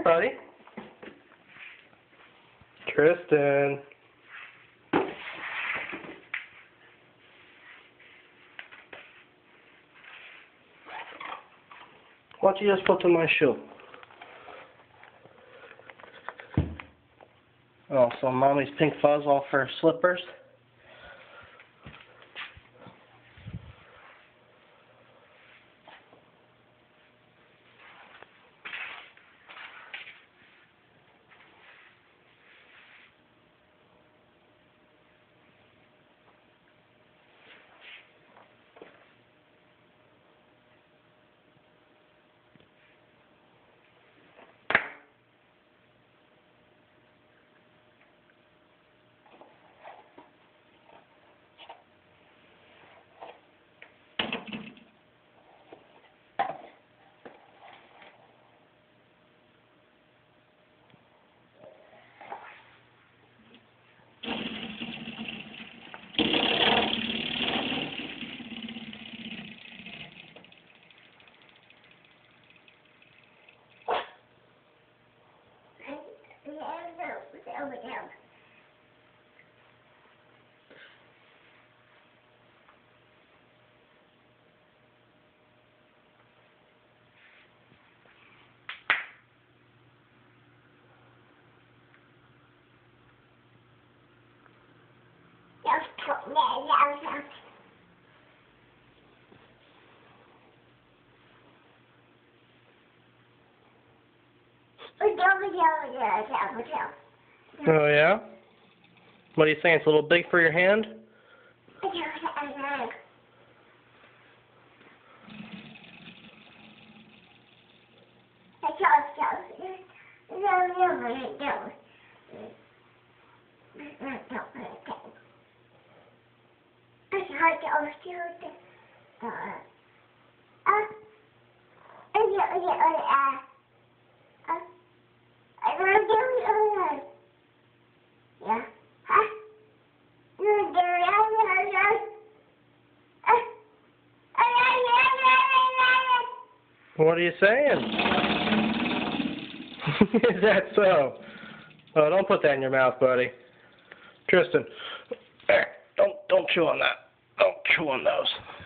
here, buddy. Tristan. What you just put in my shoe? Oh, so mommy's pink fuzz off her slippers. Over there. Oh, yeah? What are you saying? It's a little big for your hand? What are you saying? Is that so? Oh, don't put that in your mouth, buddy. Tristan, don't chew on that. Don't chew on those.